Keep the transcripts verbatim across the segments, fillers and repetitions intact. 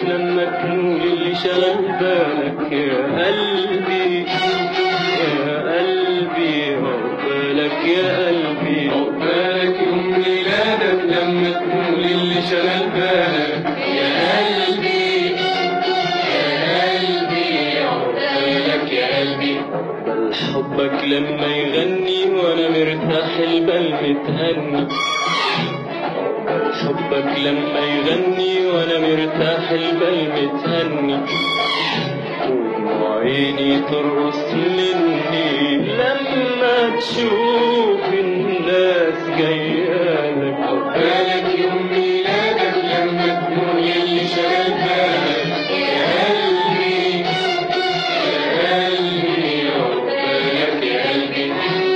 لما تنول اللي شغل بالك يا قلبي يا قلبي، عقبالك يا قلبي، عقبالك يوم ميلادك لما تنول اللي شغل بالك يا قلبي يا قلبي، عقبالك يا قلبي. حبك لما يغني وانا مرتاح البال متهني، حبك لما يغني وانا مرتاح البال متهني، وعيني ترقص مني لما تشوف الناس جايالك. عقبالك يوم ميلادك لما تنول اللي شغل بالك يا قلبي يا قلبي، عقبالك يا قلبي.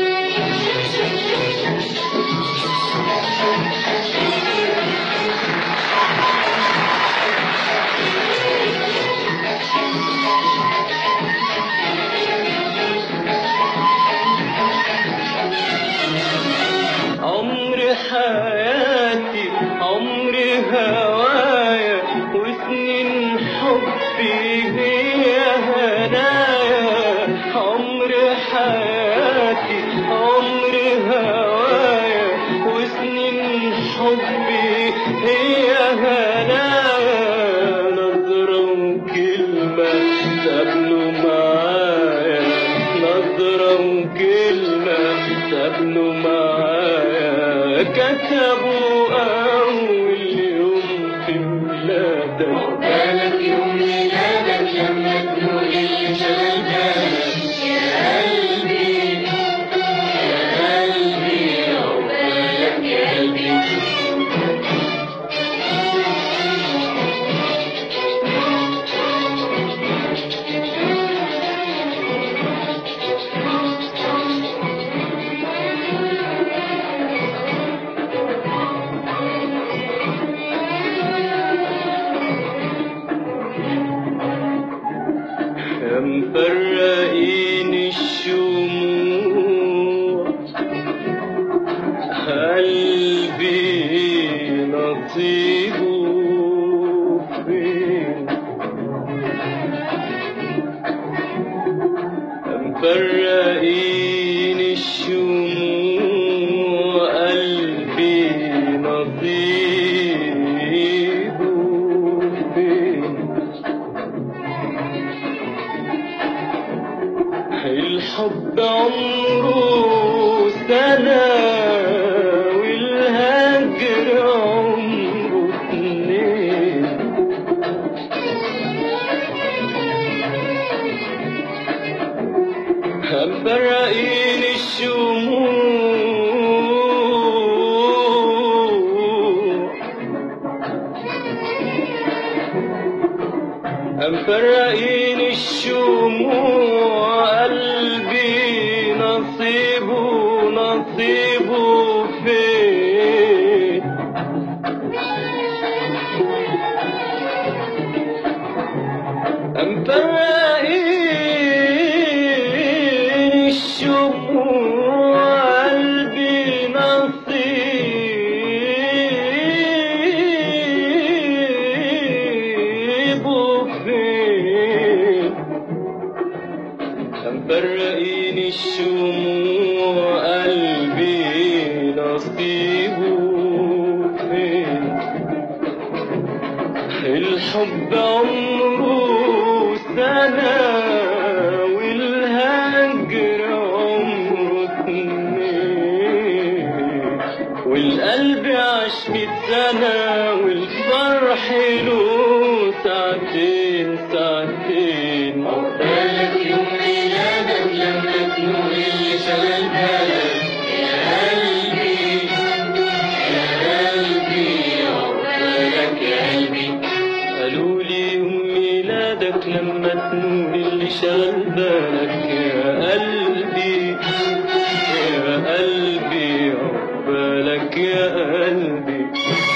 عمري حياتي عمري هوايا وسنين حبي هي هنايا، عمري حياتي عمري هوايا وسنين حبي هي هنايا، نظرة وكلمة تقابلوا معايا، نظرة وكلمة تقابلوا معايا، كتبوا أول يوم في ميلادك. عقبالك يوم ميلادك لما تنول اللي شغل بالك يا قلبي يا قلبي، عقبالك يا قلبي. مفرقين الشموع قلبي نصيبه فين، مفرقين الشموع قلبي نصيبه فين، الحب عمره سنة والهجر عمره اتنين، مفرقين الشموع مفرقين الشموع قلبي نصيبه نصيبه فين، مفرقين الشموع قلبي نصيبه فين، مفرقين الشموع قلبي نصيبه فين، الحب عمره سنة والهجر عمره اتنين، والقلب عاش مية سنة والفرح له ساعتين ساعتين. عقبالك يوم ميلادك لما تنول اللي شغل بالك يا قلبي يا قلبي، عقبالك يا قلبي. قالولي يوم ميلادك لما تنول اللي شغل بالك يا قلبي يا قلبي، عقبالك يا قلبي.